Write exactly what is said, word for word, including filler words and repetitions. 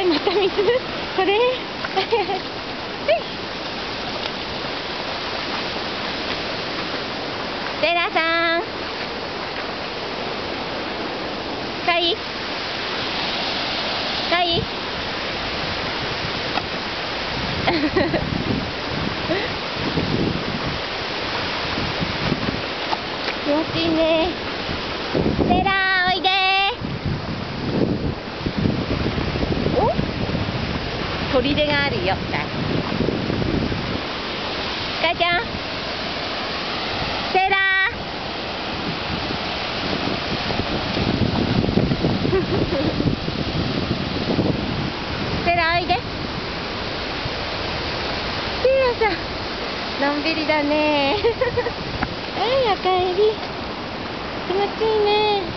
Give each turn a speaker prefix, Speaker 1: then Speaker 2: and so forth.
Speaker 1: い、また水。それ。セラさん。かい。かい。気持ちいいね。セラおいでー。お、砦があるよ。かいちゃん、セラセラおいで。セラさん、のんびりだね。はい、おかえり。気持ちいいね。